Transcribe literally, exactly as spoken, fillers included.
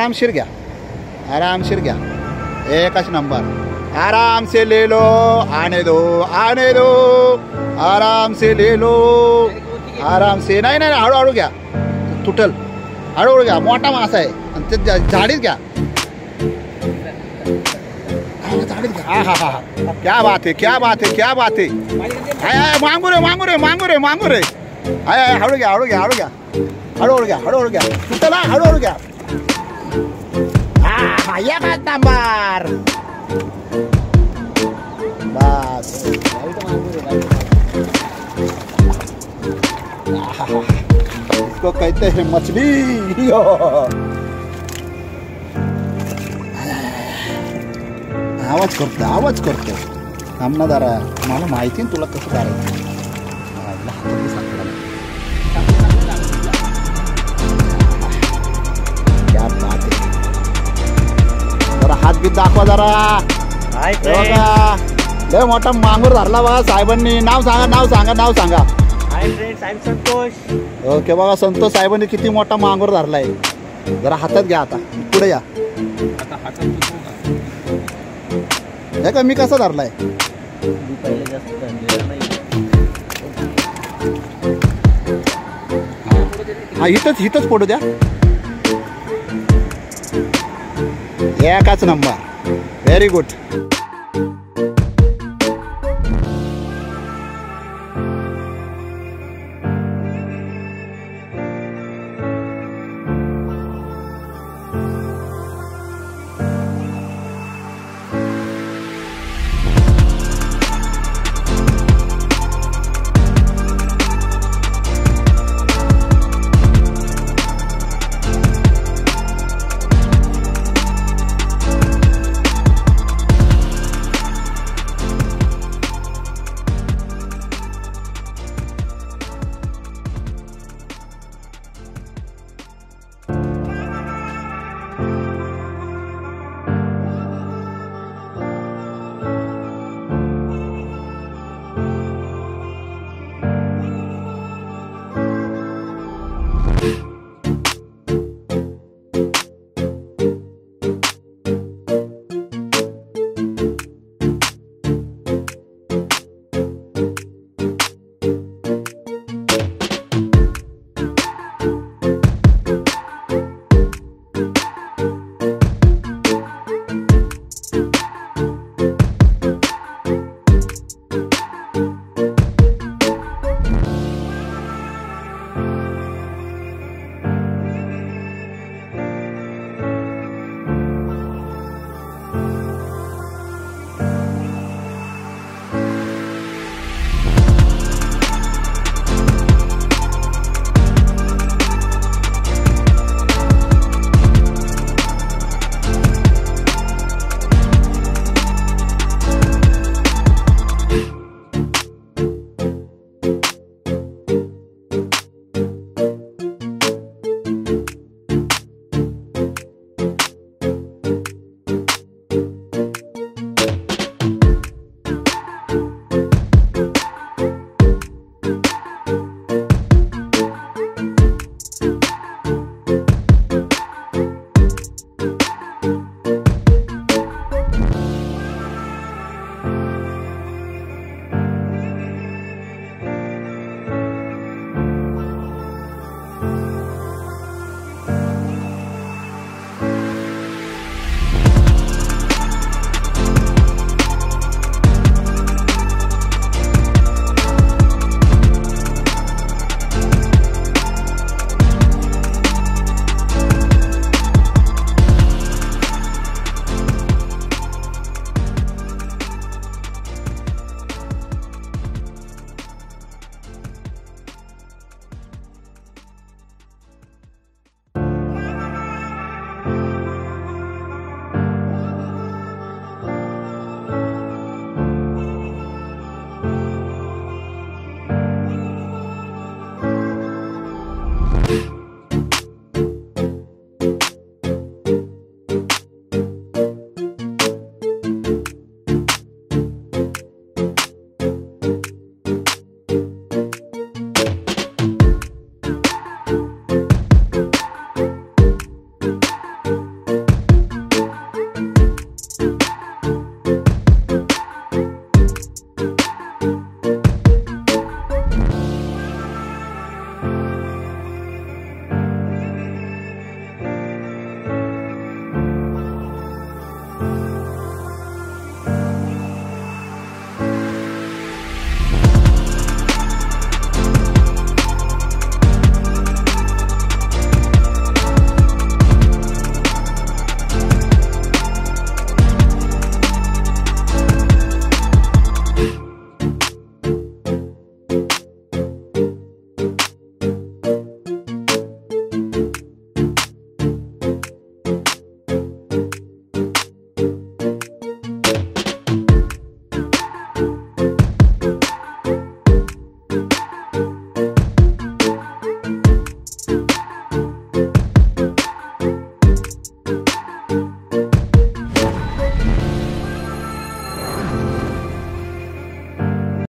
आरामशीर घ्या, आरामशीर घ्या, एकच नंबर. आराम से ले लो, आने दो आने दो, आराम से ले लो, आराम से. नाही नाही हळूहळू घ्या, तुटल. हळूहळू घ्या, मोठा मासा आहे आणि ते झाडीत घ्या. हा हा हा, क्या बात आहे, क्या बात आहे, क्या बात आहे. हाय हाय मांगू रे मांगू रे मांगू रे मांगू रे. हाय हाय हळू घ्या, हळू घ्या, हळू घ्या, हळूहळू घ्या, हळूहळू घ्या. तुटला, हळूहळू घ्या. हा हा, एकच नंबर. बस इसको कहते हैं मछली. आवाज करतो, आवाज करतो. थांब ना जरा, मला माहिती आहे तुला कसं करायचं. क्या बात आहे. जरा हात बीत दाखवा जरा. लय मोठा मांगूर धरला बघा साहेबांनी. नाव सांगा, नाव सांगा, नाव सांगा. Hi friends, I am Santosh. Okay बघा, संतोष साहेबांनी किती मोठा मांगूर धरलाय. जरा हातात घ्या, आता पुढे या. हे का मी कसा धरलाय. हा इथंच इथंच पडू द्या. एकाच नंबर. Very good.